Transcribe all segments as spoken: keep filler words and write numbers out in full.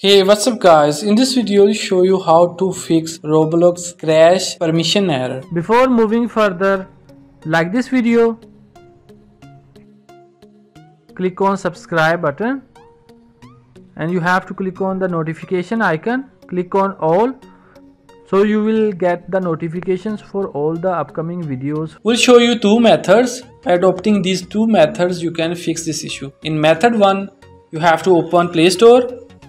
Hey, what's up guys? In this video I'll show you how to fix Roblox crash permission error. Before moving further, like this video, click on subscribe button and you have to click on the notification icon. Click on all so you will get the notifications for all the upcoming videos. We'll show you two methods. By adopting these two methods you can fix this issue. In method one, you have to open Play Store.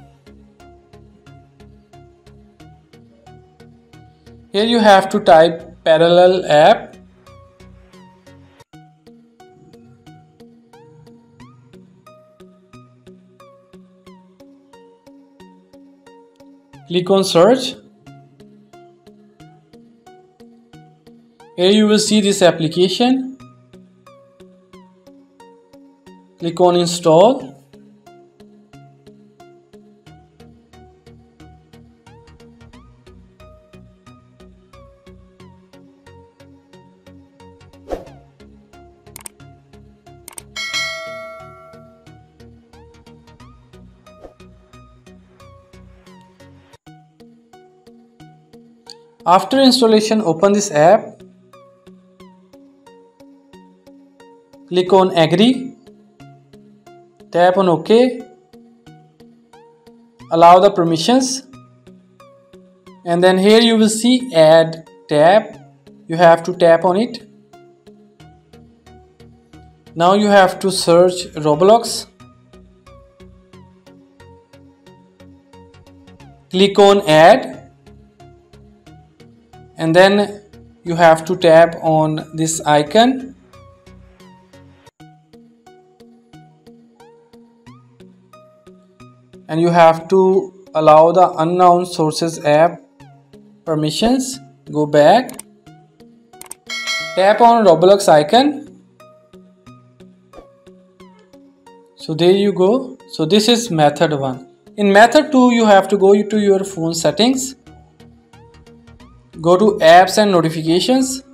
Here you have to type parallel app. Click on search. Here you will see this application. Click on install. After installation, open this app. Click on agree. Tap on OK. Allow the permissions. And then here you will see add tab. You have to tap on it. Now you have to search Roblox. Click on add. And then you have to tap on this icon. And you have to allow the unknown sources app permissions. Go back. Tap on Roblox icon. So there you go. So this is method one. In method two, you have to go to your phone settings. Go to apps and notifications.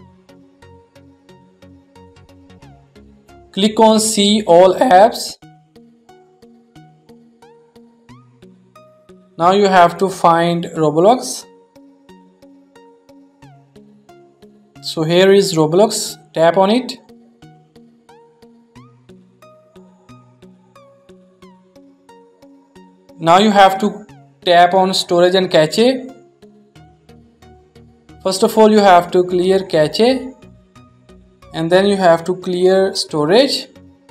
Click on see all apps. Now you have to find Roblox. So here is Roblox. Tap on it. Now you have to tap on storage and cache. First of all, you have to clear cache and then you have to clear storage.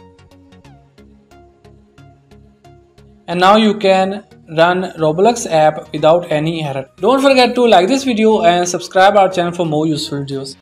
And now you can run Roblox app without any error. Don't forget to like this video and subscribe our channel for more useful videos.